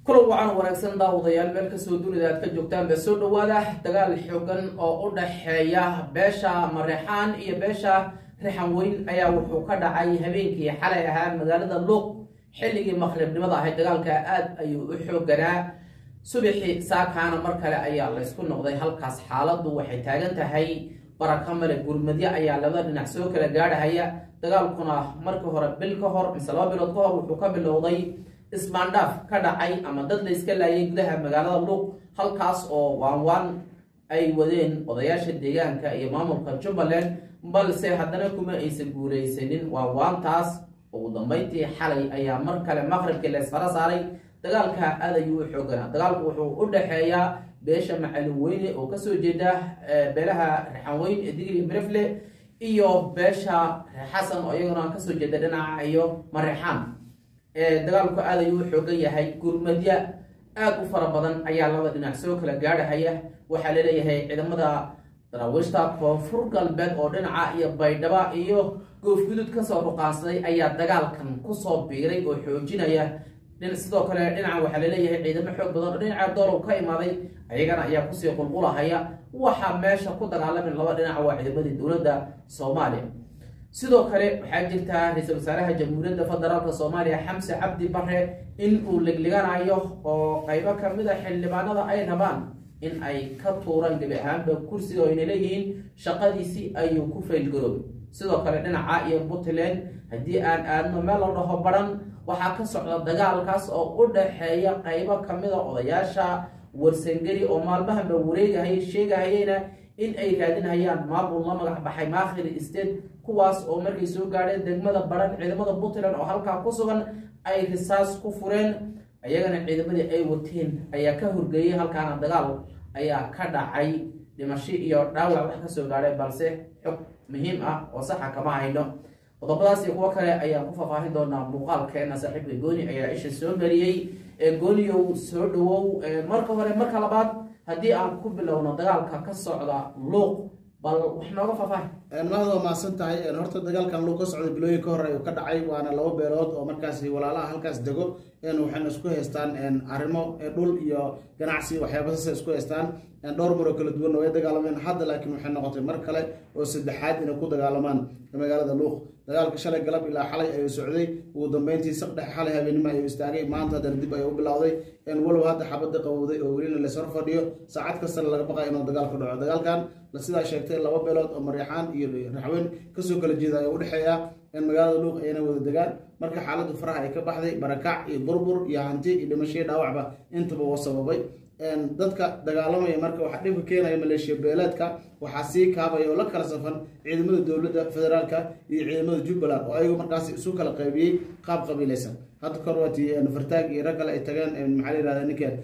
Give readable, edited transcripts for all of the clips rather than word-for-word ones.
كل وعن ورقسن داوديال meel ka soo duulida ka joogtaan ba soo dhawaada dagaal xooggan oo u dhaxeeya beesha Mareexaan iyo beesha Reexan Weyn ayaa wuxuu ka dhacay habeenkii xalay ahaa magaalada Luuq xilligii maqribnimada ahayd dagaalka aad ayuu u xoogganaa subaxii saakaana mar kale ayaa la isku noqday halkaas xaaladdu waxay taagan tahay barakamale gurmadyo ayaa labada dhinac soo kala gaarahaya dagaalkuna markii hore bil ka hor mise laba bilood ka hor wuxuu ka bilowday ismaandhaaf ka dhacay ama dad la iska laayay gudaha magaalada Luuq halkaas oo waan ay wadeen odayaasha deegaanka iyo maamulka Jubbaland balse haddana kuma aysan guuleysanin waantaas ugu dambeyntii xalay ayaa mar kale maqribkii la isfara saaray dagaalka aad ayuu u xoogganaa dagaalku wuxuu u dhaxeeyaa beesha Macalin Weyne oo ka soo jeeda beelaha Reexan Weyn ee Digri Mirifle iyo beesha Xasan oo iyaguna ka soo jeeda dhinaca iyo Mareexaan dagaalku aad ayuu u xooggan yahay gurmadyo aad u fara badan ayaa labada dhinac soo kala gaarahaya waxa la leeyahay ciidamada darawishta koonfur galbeed oo dhinaca iyo Baydhabo iyo Goofgudud ka soo ruqaansaday ayaa dagaalkan ku soo biiray oo xoojinaya sidoo kale dhinaca waxa la leeyahay ciidamo xoog badan oo dhinaca doolow ka imaaday ayagana ayaa ku sii qulqulahaya waxa meesha ku dagaalamay laba dhinac waa ciidamadii dawladda Soomaaliya sidoo kale waxa jirta ra'iisul wasaaraha jamhuuriyadda federaalka Soomaaliya Xamse Cabdi Barre in uu ligliganayo oo qaybo kamid ah xildhibaanada ay rabaan in ay ka tuuraan gabi ahaanba kursiga oo ay leeyihiin shaqadiisii ayuu ku faylgaroobay sidoo kale dhinaca iyo Puntland haddii aan aadno meel la dhaho baran waxa ka socda dagaalkaas oo u dhaxeeya qaybo kamid ah odayaasha warsangari oo maalmahan ba wareegay sheegayayna in ay raadinayaan maamul la magac baxay Maakhir State kuwaas oo markay soo gaareen degmada baran ciidamada Puntland oo halka ku sugan ay risaas ku fureen ayagana ciidamadii ay wateen ayaa ka horgeeyay halkaana dagaal ayaa ka dhacay dhimasho iyo dhaawac wax ka soo gaaray balse xog muhiim ah oo sax ah kama hayno qodobadaas iyo kuwa kale ayaa ku faahfaahin doonaa muuqaalkeena saaxiibka Gooni ayaa isha soo mariyay Gooniyow soo dhawow marka hore marka labaad haddii aan ku bilowno dagaalka ka socda Luuq bal wax nooga faahfaahin maadoo maasan tahay horta dagaalkan Luuq ka socda bilooyin ka hor ayuu ka dhacay waana laba beelood oo markaas walaalaha halkaas dago waxaan isku haystaan arrimo dhul iyo ganacsi waxyaabaha isku haystaan dhowr mar oo kala duwan oo ay dagaalameen hadda laakiin waxay noqotay mar kale oo saddexaad inay ku dagaalamaan magaalada Luuq dagaalka shalay galab ilaa xalay ayuu socday ugu dambeyntii saqdhex xalay habeenimo ayuu istaagay maanta dib ayuu u bilowday walow hadda xabada qabowday oo weli la soo fadhiyo saacad kasta laga baqay inuu dagaalku dhaco dagaalkan la sidaa sheegtay laba beelood oo Mareexaan iyo Reexan ka soo kala jeeda ay u dhaxeeya magaalada Luuq ayna wada degaan marka xaaladdu faraha ay ka baxday barakac iyo burbur iyo hanti iyo dhimasho dhaawacba intaba oo sababay dadka dagaalamaya marka waxa dhib ka keenaya maleeshiya beeleedka waxa sii kaabay oo la kala safan ciidamada dawladda federaalka iyo ciidamada Jubbaland oo ayagu markaas isu kala qaybiyay qaab qabiilaysan hadda korwaati fartaag iyo rag kale ay tageen maxaa la yiraahdaa ninka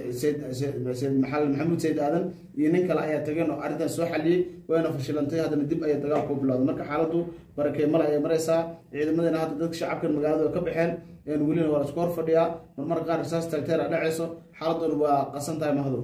Said Maxamuud Said Aadan iyo nin kale ayaa tageen oo arrintan soo xaliyay wayna fashilantay hadana dib ay dagaal ku bilowday marka xaaladdu barakay mal ay maraysaa ciidamadana hadda dadka shacabka magaalada ka baxeen weliba waa isku hor fadhiya mar qaar rasaas tagteer dhacayso xaaladdu waa qasantahay mahdo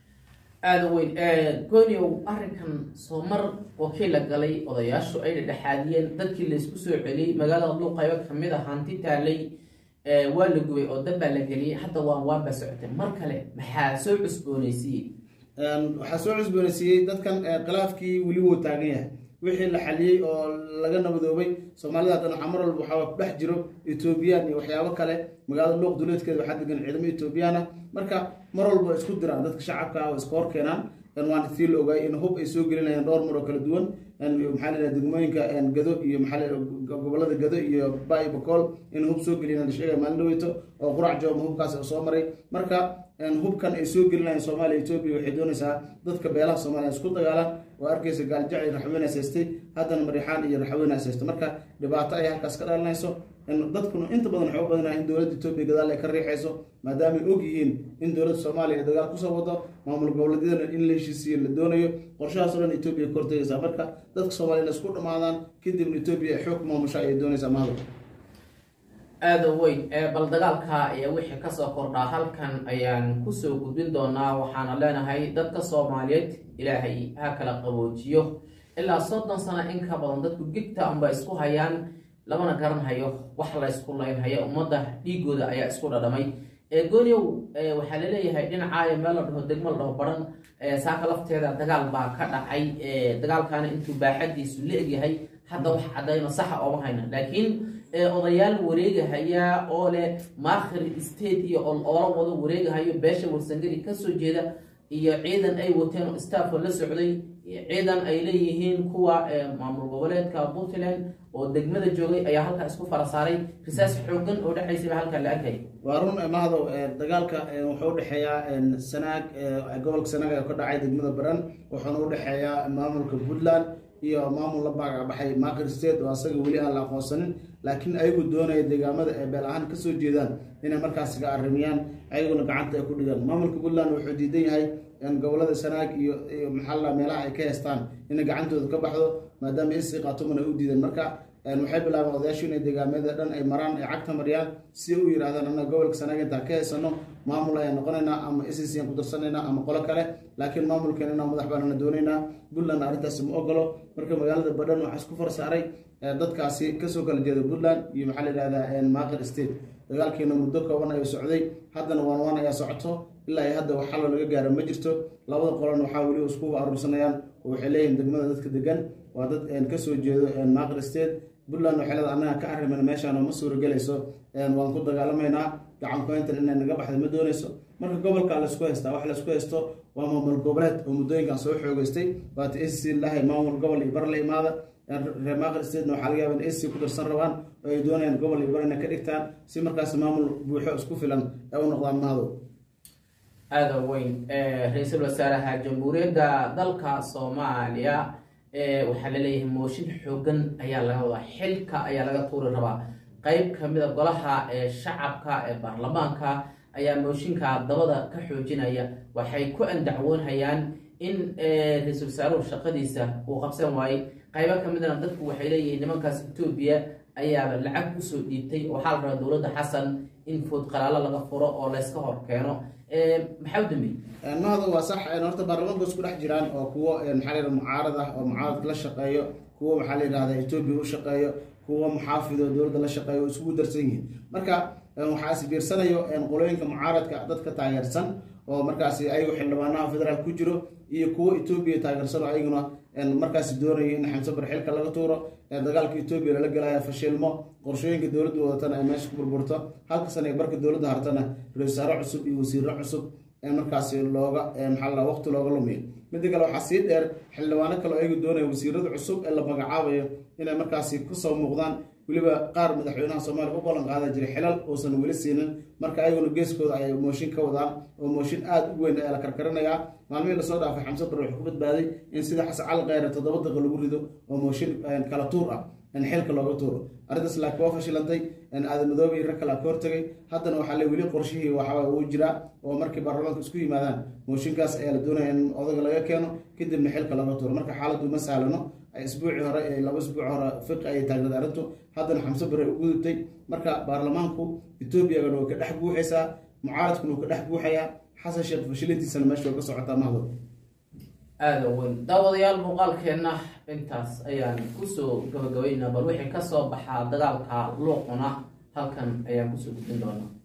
aad weyn Gooniyow arrinkan soo mar wakiil la galay odayaashu ay dhaxaadiyeen dadkii la isku soo celiyay magaalada Luuq qayb kamid ah hanti taalay waa la gubay oo dab la geliyay hadda waan ba socotay mar kale maxaa soo cusboonaysiiyay waxa soo cusboonaysiiyay dadkan khilaafkii wali wuu taagan yahay wixii la xaliyay oo laga nabadoobay Soomaalida tan xamar walba waxa ku dhex jiro Ethiopian iyo waxyaabo kale magaalada Luuq duleedkeeda waxa degan ciidamo Ethiopian marka mar walba isku diraan dadka shacabka ah oo iska hor keenaan waan fiil ogaay in hub ay soo gelinayaan dhowr mar oo kala duwan maxaa la degmooyinka Gado iyo maxaa la gobolada Gado iyo Bay Bakool in hub soo gelinayaan sheegay maalin dhaweyto oo qurac joom hubkaas soo maray marka hubkan ay soo gelinayaan Soomaaliya Ethiopia waxay doonaysaa dadka beelaha Soomaaliya isku dagaalaan oo arkaysa gaaljaci Reexan haystay haddana Mareexaan iyo Reexan haystay marka dhibaato ay halkaas ka dhalanayso dadkuna inta badan waxa u badan in dawladda Ethiopia gadaal ay ka riixayso maadaama ay og yihiin in dawladda Soomaaliya dagaal ku soo wado maamul goboleedyada in la heshiisiyo la doonayo qorshahaas oo dhan Ethiopia kortaysa marka dadka Soomaaliya isku dhamaadaan kadib Ethiopia xoog maamusha ay doonaysaa mahdo aad weyn bal dagaalka ayaa wixii ka soo kordha halkan ayaan ku soo gudbin doonaa waxaana leenahay dadka Soomaaliyeed Ilaahay ha kala qaboojiyo ilaa 30 sano in ka badan dadku gigta amba isku hayaan labana garan hayo wax la isku leeyahay ummadda dhiigooda ayaa isku dhadhamay gooniyow waxaa laleeyahay dhinacaayo meel la dhaho degmo la dhaho baran saaka lafteeda dagaal baa ka dhacay dagaalkaana intuu baaxadiisu la egyahay hadda wax cadayno saxa ooma hayna laakiin odayaal wareegahaya oo leh maakhir state iyo oola wado wareegahayo beesha warsangeli kasoo jeeda iyo ciidan ay wateen oo staffo la socday ciidan ay leeyihiin kuwa maamul goboleedka Puntland oo degmada joogay ayaa halka isku farasaaray risaas xoogan oo dhaxaysay halka la arkay waarun imaado dagaalka wuxuu u dhaxeeyaa sanaag gobolka sanaag ee ka dhacay degmada baran wuxuuna u dhaxeeyaa maamulka Puntland iyo maamul la baxay maakhir state oo asaga wali aan la aqoonsanin laakiin ayagu doonaya deegaamada ee beel ahaan kasoo jeedaan inay markaas ka arrimiyaan ayaguna gacanta ay ku dhigaan maamulka Puntland wuxuu diidan yahay gobolada sanaag iyo maxalla meelaha ay ka heestaan in gacantooda ka baxdo maadaama isii qaatumana u diidan marka waxay bilaabeen odayaashu inay deegaamada dhan ay maraan ay cagta mariyaan si u yiraahdaan anna gobolka sanaag inta ka heesano maamul ay noqonayna ama SSC ku darsanayna ama qolo kale laakiin maamulkeena inaan madax banaana doonayna Puntland arintaas ma ogolo marka magaalada Badhan waxa isku farsaaray dadkaasi kasoo kala jeeda Puntland iyo maxaa la yiraahdaa maakhir state dagaalkiina muddo kooban ay socday haddana waan ayaa socoto ilaa ay hadda waxa laga gaaro ma jirto labada qolana waxa wali isku arursanayaan oo waxay leeyihiin degmada dadka degan waa dad kasoo jeedo maakhir state Puntland waxay leedahay anaga ka arrimayna meeshaan ma suuragelayso waan ku dagaalamayna gacan ku inta inay naga baxdo ma doonayso marka gobolka la isku haysta wax la isku haysto waa maamul goboleed oo muddooyinkan soo xoogaystay waa SSC lahay maamul gobol iyo bar la imaada maakhir state waxa laga yaabaa in SSC ku darsan rabaan oo ay doonayaan gobol iyo bar inay ka dhigtaan si markaas maamul buuxo isku filan ay u noqdaan maado aada weyn ra'iisul wasaaraha jamhuuriyadda dalka Soomaaliya waxaa laleeyahay mooshin xoogan ayaa laga wadaa xilka ayaa laga tuuri rabaa qayb kamid ah golaha shacabka ee baarlamaanka ayaa mooshinka dabada ka xoojinaya waxay ku andacwoonayaan in ra'iisul wasaaruhu shaqadiisa uu qabsan waayay qaybo kamid ah dadku waxay leeyihiin nimankaas Itoobiya ayaa lacag u soo dhiibtay oo xal raba dawladda Xasan in food qalaalo laga furo oo la iska hor keeno maxaa u dambeeyay maado waa sax horta baarlamaanka isku dhex jiraan oo kuwa maxaa la mucaarad ah oo mucaarad la shaqeeyo kuwa maxaa la yiraahdaa Itoobiya u shaqeeyo kuwa muxaafido dawladda la shaqeeyo isku darsan yihiin marka waxaa isbiirsanayo qolooyinka mucaaradka dadka taageersan oo markaas ayagu xildhibaanaha federaal ku jiro iyo kuwa Itoobiya taageersan oo ayaguna markaas doonayay in Xamse Bar xilka laga tuuro dagaalka Itoobiya la galaya fashilmo qorshooyinka dawladdu wadatan ay meesha ku burburto halka sanad barka dawladda hartana ra'iisul wasaare cusub iyo wasiirro cusub markaas looga maxaa la waqti looga lumiyo mid kale waxa sii dheer xildhibaano kale oo ayagu doonayay wasiirrada cusub ee la magacaabayo inay markaas ku soo muuqdaan waliba qaar madaxweynaha Soomaaliya u qolan qaadan jiray xilal oosan wali siinin marka ayaguna geeskooda ay mooshin ka wadaan oo mooshin aad u weyn ay la karkarinaya maalmihii la soo dhaafay Xamse Bar wuxuu ku badbaaday in sida Xasan Cali Khayre 7 daqiiqo lagu rido oo mooshin kala tuur ah in xilka looga tuuro arintaas laakiin waa fashilantay aadan madoobe iyo kala hortagay haddana waxa la wali qorshihii waxa uu jira oo markii baarlamaanka isku yimaadaan mooshinkaas ayaa la doonayaa in odaga laga keeno kadibna xilka laga tuuro marka xaaladdu ma sahlano isbuuci hore ee 2 isbuuc hore fiq ay taagnayd arintu haddana Xamse Bar u gudubtay marka baarlamaanku Itoobiya oo ka dhex buuxaysa mucaaradkuna ka dhex buuxaya xasan sheekh fashilintiisana meesha ka socota mahdo aada weyn daawadayaal muuqaalkeena intaas ayaan kusoo gabagabaynaa bal wixii ka soo baxaa dagaalka luuquna halkan ayaan kusoo gudbin doonaa